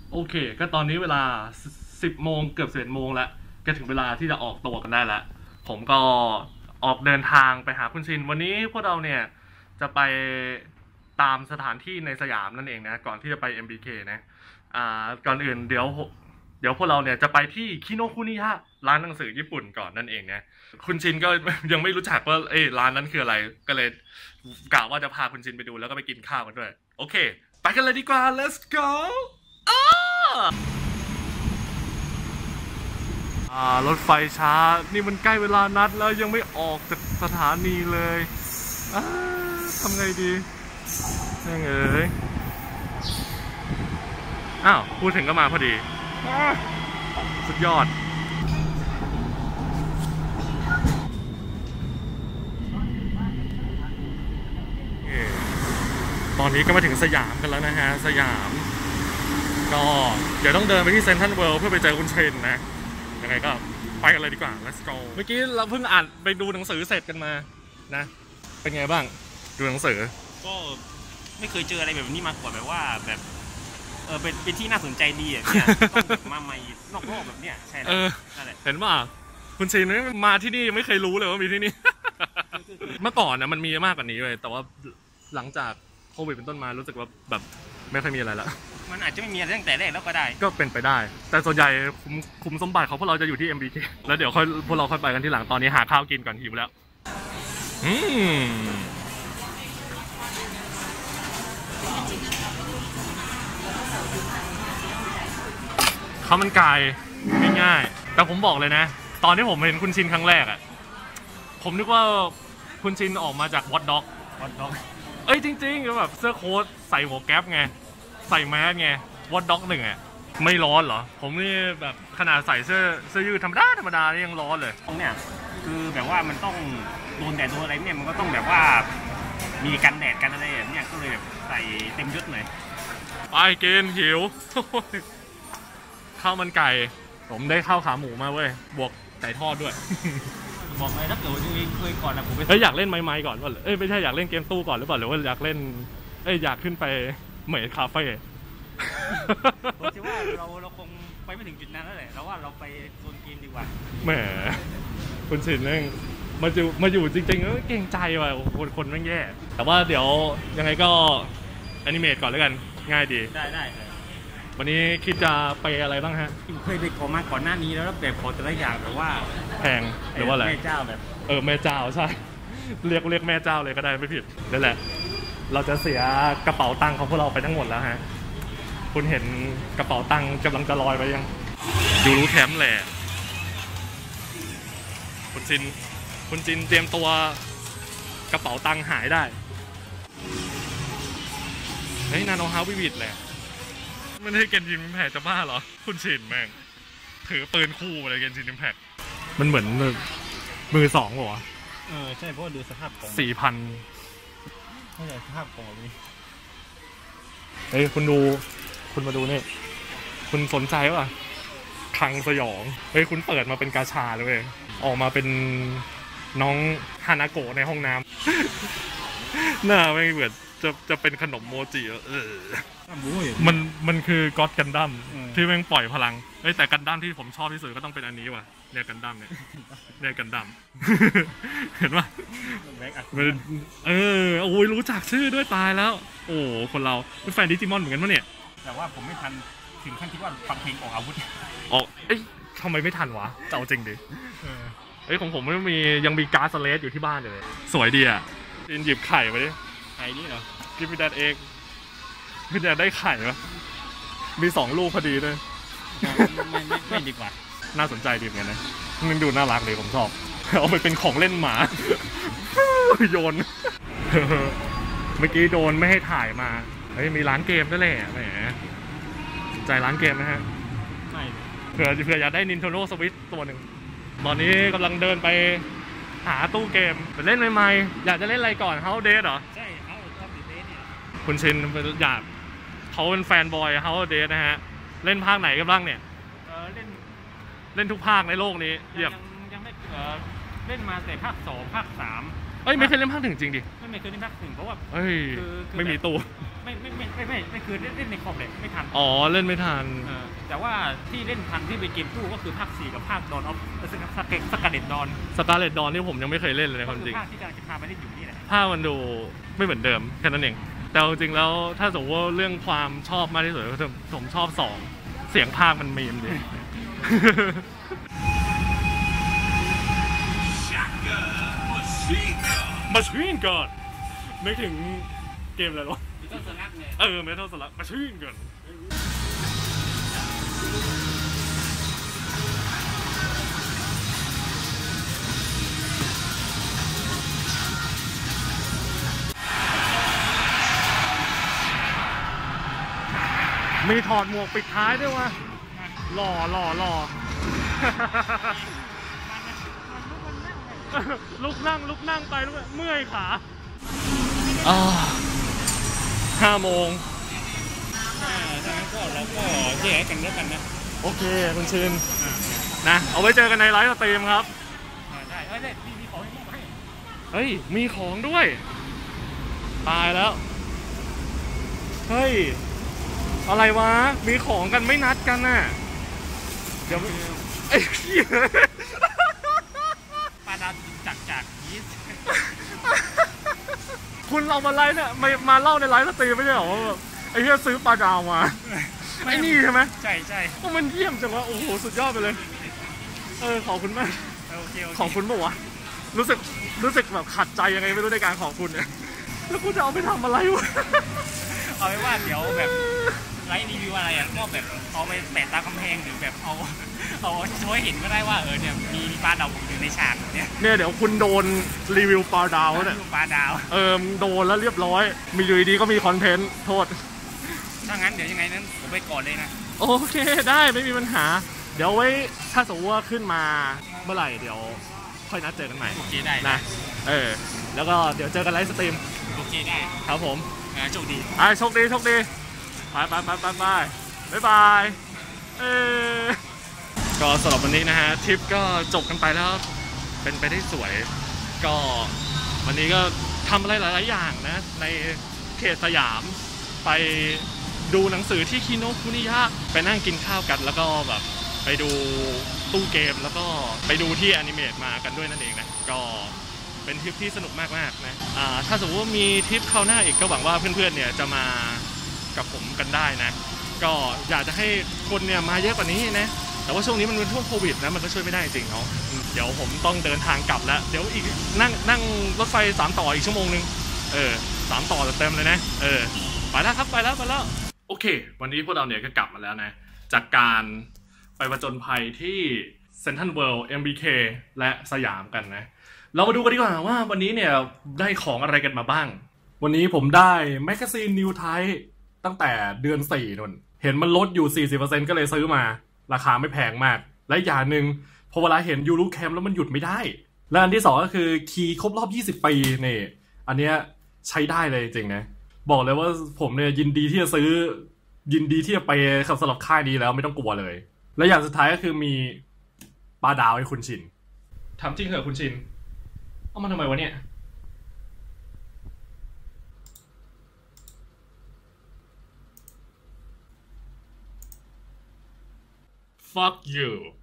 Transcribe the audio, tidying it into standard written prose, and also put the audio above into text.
โอเคก็ตอนนี้เวลา10 โมงเกือบ11 โมงแล้วก็ถึงเวลาที่จะออกตัวกันได้แล้วผมก็ออกเดินทางไปหาคุณชินวันนี้พวกเราเนี่ยจะไปตามสถานที่ในสยามนั่นเองนะก่อนที่จะไป MBK นะก่อนอื่นเดี๋ยวพวกเราเนี่ยจะไปที่คิโนคุนิยะร้านหนังสือญี่ปุ่นก่อนนั่นเองนะคุณชินก็ยังไม่รู้จักว่าร้านนั้นคืออะไรก็เลยกะว่าจะพาคุณชินไปดูแล้วก็ไปกินข้าวกันด้วยโอเคไปกันเลยดีกว่า let's go รถไฟช้านี่มันใกล้เวลานัดแล้วยังไม่ออกจากสถานีเลยทำไงดียังเอ๋ยอ้าวพูดถึงก็มาพอดีสุดยอดตอนนี้ก็มาถึงสยามกันแล้วนะฮะสยามก็เดี๋ยวต้องเดินไปที่เซ็นทรัลเวิลด์เพื่อไปเจอคุณเชนนะยังไงก็ไปกันเลยดีกว่า let's go เมื่อกี้เราเพิ่งอ่านไปดูหนังสือเสร็จกันมานะเป็นไงบ้างดูหนังสือก็ไม่เคยเจออะไรแบบนี้มาก่อนแบบว่าแบบเป็นที่น่าสนใจดีอ่ะเนี่ยต้องแบบมาใหม่นอกโลกแบบเนี้ยใช่นั่นแหละเห็นป่ะคุณชินมาที่นี่ไม่เคยรู้เลยว่ามีที่นี่ เมื่อก่อนนะมันมีมากกว่านี้เลยแต่ว่าหลังจากโควิดเป็นต้นมารู้สึกว่าแบบไม่ค่อยมีอะไรแล้วมันอาจจะไม่มีอะไรตั้งแต่แรกแล้วก็ได้ก็เป็นไปได้แต่ส่วนใหญ่คุมสมบัติของพวกเราจะอยู่ที่ MBK แล้วเดี๋ยวพวกเราค่อยไปกันที่หลังตอนนี้หาข้าวกินก่อนหิวแล้วข้าวมันไก่ง่ายๆแต่ผมบอกเลยนะตอนที่ผมเห็นคุณชินครั้งแรกอ่ะผมนึกว่าคุณชินออกมาจากวอตด็อกเอ้ยจริงๆแบบเสื้อโค้ทใส่หัวแก๊ปไงใส่แมสไงวอตด็อก1อ่ะไม่ร้อนเหรอผมนี่แบบขนาดใส่เสื้อยืดธรรมดานี่ยังร้อนเลยตรงเนี้ยคือแบบว่ามันต้องโดนแดดโดนอะไรเนี่ยมันก็ต้องแบบว่ามีกันแดดกันอะไรแบบเนี้ยก็เลยแบบใส่เต็มยศหน่อยไปกินหิวข้าวมันไก่ผมได้ข้าวขาหมูมาเว้ยบวกไก่ทอดด้วยบอกเลยถ้าเกิดว่าเคยก่อนนะผมอยากเล่นไม้ก่อนว่าไม่ใช่อยากเล่นเกมตู้ก่อนหรือเปล่าหรือว่าอยากเล่นอยากขึ้นไปเหมยคาเฟ่ผมคิดว่าเราคงไปไม่ถึงจุดนั้นแล้วแหละเราว่าเราไปโซนเกมดีกว่าแหมคุณชินเองมาอยู่จริงๆแล้วเก่งใจว่ะคนไม่แย่แต่ว่าเดี๋ยวยังไงก็แอนิเมตก่อนแล้วกันง่ายดีได้วันนี้คิดจะไปอะไรบ้างฮะเคยไปขอมาก่อนหน้านี้แล้วแบบขอแต่ละอย่างแบบว่าแพงหรือว่าอะไรแม่เจ้าแบบแม่เจ้าใช่เรียกแม่เจ้าเลยก็ได้ไม่ผิดนั่นแหละเราจะเสียกระเป๋าตังค์ของพวกเราไปทั้งหมดแล้วฮะคุณเห็นกระเป๋าตังค์กำลังจะลอยไปยังดูรู้แคมป์แหละคุณจินเตรียมตัวกระเป๋าตังค์หายได้นาโนฮาวิวิดแหละไม่ได้เกนจินอิมแพคจะบ้าเหรอคุณชินแม่งถือปืนคู่อะไรเกนจินอิมแพคมันเหมือนมือสองเหรอใช่เพราะดูสภาพของ 4,000 ไม่ใช่สภาพของนี้คุณมาดูนี่คุณสนใจป่ะคลังสยองคุณเปิดมาเป็นกาชาเลยออกมาเป็นน้องฮานาโกะในห้องน้ำหน้าไม่เหมือนจะเป็นขนมโมจิมันคือก็อดกันดั้มที่แม่งปล่อยพลังแต่กันดั้มที่ผมชอบที่สุดก็ต้องเป็นอันนี้ว่ะเนี่ยกันดั้มเนี่ยกันดั้มเห็นป่ะโอ้ยรู้จักชื่อด้วยตายแล้วโอ้คนเราเป็นแฟนดิจิมอนเหมือนกันปะเนี่ยแต่ว่าผมไม่ทันถึงขั้นที่ว่าฟังเพลงออกอาวุธทำไมไม่ทันวะเจ้าจริงดิของผมยังมีการ์ดสเลสอยู่ที่บ้านเลยสวยดีอ่ะหยิบไข่มาดิไข่นี่เหรอกินพี่แดดเองพี่แดดได้ไข่ปะมี2 ลูกพอดีเลยไม่ดีกว่าน่าสนใจดีเหมือนกันนะมันดูน่ารักเลยผมชอบเอาไปเป็นของเล่นหมาโยนเมื่อกี้โดนไม่ให้ถ่ายมามีร้านเกมด้วยแหละแหมสนใจร้านเกมนะฮะไม่เผื่ออยากได้ Nintendo Switch ตัวหนึ่งตอนนี้กำลังเดินไปหาตู้เกมไปเล่นใหม่ๆอยากจะเล่นอะไรก่อน House of Dead เหรอใช่ House of Dead เนี่ยคุณชินอยากเขาเป็นแฟนบอย House of Dead นะฮะเล่นภาคไหนกันบ้างเนี่ยเล่นทุกภาคในโลกนี้ยังไม่เล่นมาแต่ภาค2ภาค3 ไม่เคยเล่นภาค1จริงดิไม่เคยเล่นภาค1เพราะว่าไม่มีตู้ไม่คือเล่นในคอมเลยไม่ทันอ๋อเล่นไม่ทันแต่ว่าที่เล่นทันที่เป็นเกมตู้ก็คือภาค4กับภาคดอนออฟสกาเลตดอนนี่ผมยังไม่เคยเล่นเลยความจริงภาคที่กำลังจะพาไปเล่นอยู่นี่แหละภาคมันดูไม่เหมือนเดิมแค่นั้นเองแต่จริงแล้วถ้าสมมติว่าเรื่องความชอบมากที่สุดผมชอบ2เสียงภาคมันมีมดีมาชีนก่อนนึกถึงเกมอะไรหรอเมทัลสลักมาชีนก่อนมีถอดหมวกปิดท้ายด้วยวะหล่อลุกนั่งไปลุกเมื่อยขา5 โมงถ้างั้นก็เราก็แยกกันแล้วกันนะโอเคคุณชินนะเอาไว้เจอกันในไลฟ์สตรีมครับได้มีของให้เฮ้ยมีของด้วยตายแล้วเฮ้ยอะไรวะมีของกันไม่นัดกันน่ะเดี๋ยวไอ้ปลาดาวจากยีสคุณเอามาไลฟ์เนี่ยมาเล่าในไลฟ์สตรีมไม่ใช่หรอว่าไอ้เหี้ยซื้อปลาดาวมาไอ้นี่ใช่ไหมใช่ก็มันเยี่ยมจังวะโอ้โหสุดยอดไปเลยขอบคุณมากขอบคุณบอกว่ารู้สึกแบบขัดใจยังไงไม่รู้ในการขอบคุณเนี่ยแล้วกูจะเอาไปทำอะไรวะเอาไว้ว่าเดี๋ยวแบบไลฟ์รีวิวอะไรอ่ะก็แบบเอาไปแปะตามกำแพงหรือแบบเอาช่วยเห็นก็ได้ว่าเนี่ยมีปลาดาวอยู่ในฉากเนี่ยเดี๋ยวคุณโดนรีวิวปลาดาวเนี่ยปลาดาวโดนแล้วเรียบร้อยมีอยู่ดีก็มีคอนเทนต์โทษถ้างั้นเดี๋ยวยังไงนั้นผมไปก่อนเลยนะโอเคได้ไม่มีปัญหาเดี๋ยวไว้ถ้าสมมติว่าขึ้นมาเมื่อไหร่เดี๋ยวค่อยนัดเจอกันใหม่โอเคได้นะแล้วก็เดี๋ยวเจอกันไลฟ์สตรีมโอเคได้ครับผมโชคดีโชคดีไปบ๊ายบายก็สำหรับวันนี้นะฮะทริปก็จบกันไปแล้วเป็นไปได้สวยก็วันนี้ก็ทำอะไรหลายๆอย่างนะในเขตสยามไปดูหนังสือที่คิโนคุนิยะไปนั่งกินข้าวกันแล้วก็แบบไปดูตู้เกมแล้วก็ไปดูที่แอนิเมตมากันด้วยนั่นเองนะก็เป็นทริปที่สนุกมากๆนะถ้าสมมติว่ามีทริปคราวหน้าอีกก็หวังว่าเพื่อนๆเนี่ยจะมากับผมกันได้นะก็อยากจะให้คนเนี่ยมาเยอะกว่านี้นะแต่ว่าช่วงนี้มันเป็นช่วงโควิดนะมันก็ช่วยไม่ได้จริงเนาะเดี๋ยวผมต้องเดินทางกลับแล้วเดี๋ยวอีกนั่งรถไฟ3 ต่ออีกชั่วโมงนึง3 ต่อเต็มเลยนะไปแล้วครับไปแล้วโอเควันนี้พวกเราเนี่ยก็กลับมาแล้วนะจากการไปผจญภัยที่เซ็นทรัลเวิลด์ MBK และสยามกันนะเรามาดูกันดีกว่าว่าวันนี้เนี่ยได้ของอะไรกันมาบ้างวันนี้ผมได้แมกกาซีนนิวไทป์ตั้งแต่เดือน4นู่นเห็นมันลดอยู่ 40% ก็เลยซื้อมาราคาไม่แพงมากและอย่างหนึ่งพอเวลาเห็นยูรูแคมแล้วมันหยุดไม่ได้และอันที่2ก็คือคีย์ครบรอบ20 ปีนี่อันเนี้ยใช้ได้เลยจริงนะบอกเลยว่าผมเนี่ยยินดีที่จะซื้อยินดีที่จะไปสำหรับค่ายนี้แล้วไม่ต้องกลัวเลยและอย่างสุดท้ายก็คือมีปลาดาวให้คุณชินทำจริงเหรอคุณชินเอามาทำไมวะเนี่ย Fuck you